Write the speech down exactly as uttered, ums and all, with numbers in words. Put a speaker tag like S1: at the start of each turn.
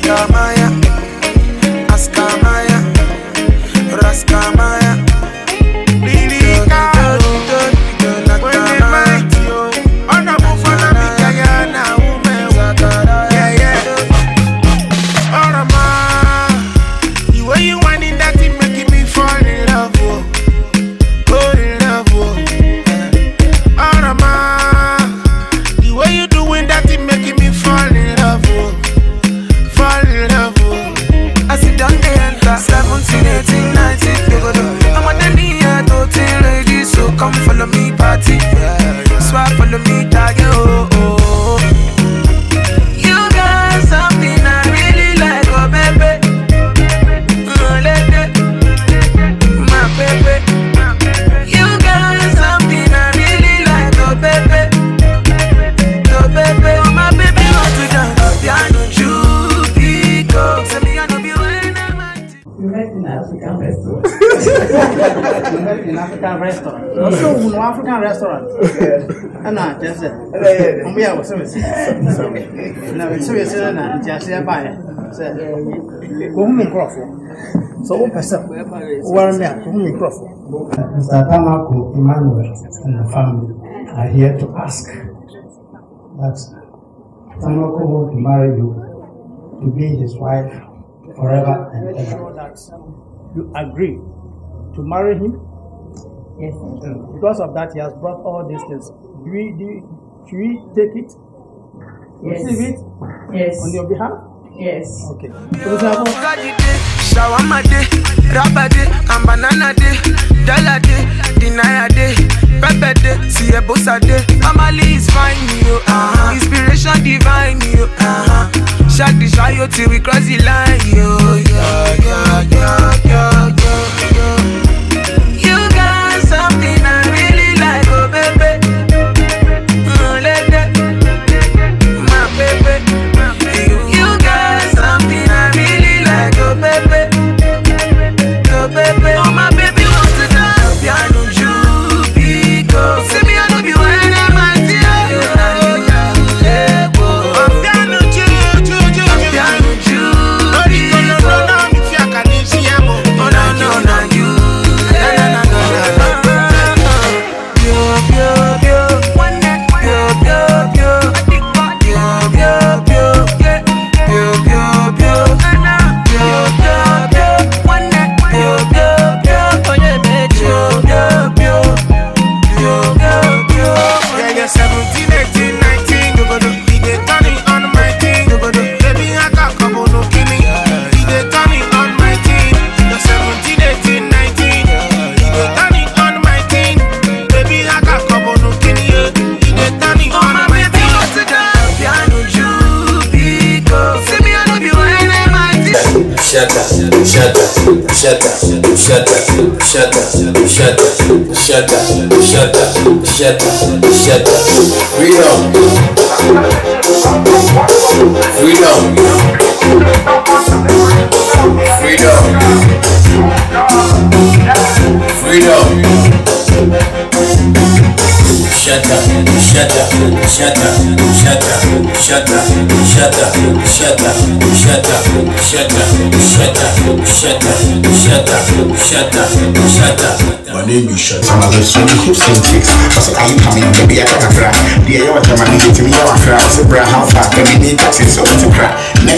S1: Askamaya, Askamaya, Raskamaya. Come follow me party, swap follow me target. Oh, oh, oh. You got something I really like, oh baby. Oh, baby, my baby. You got something I really like, oh baby. Oh baby, oh my baby, want to dance piano, Jubico. Say me I know be when I'm at.
S2: You met in African restaurant. You met in African restaurant. Also, no African restaurant. And I just said, we are service. Now, it's serious and just by said, Woman Crawford. So, person, where me at Woman Crawford. Mister Tamako, Emmanuel, and the family are here to ask that Tamako wants to marry you to be his wife forever and ever. You agree to marry him? Yes. Because of that, he has brought all these things. Do we, do we, should we take it?
S3: Yes.
S2: Receive it?
S3: Yes.
S2: On your behalf?
S3: Yes.
S2: Okay. For example,
S1: Shawama day, Rabba day, and banana day, Dala day, Dinaya day, Pepe day, Siebosa day. Family is fine, you. Uh-huh. Inspiration divine, you. Uh-huh. Shaq the shayo till we cross the line, yo, yo, yo, yo, yo, yo, yo. You got something I really like, oh baby. Oh, let that, my baby. You, you got something I really like, oh baby. Oh baby, oh my baby wants to dance piano, Jubico. See me I know be when I'm at you.
S4: Shut up, shut up, shut up, shut up, shut up, shut up, shut up, shut up, shut up, shut up. Freedom, freedom, freedom, freedom. Shut up, shut up, shut up, shut up, shut up, shut up, shut up, shut up, shut up, shut up, shut up, shut up, shut up, shut up.
S5: My name is Shut Up. I'm a sweet hips and chicks. So are you coming? Baby, I can't cry. Dear, you are coming to me. You are crying. So, bra, how far can we need taxi? So, to cry.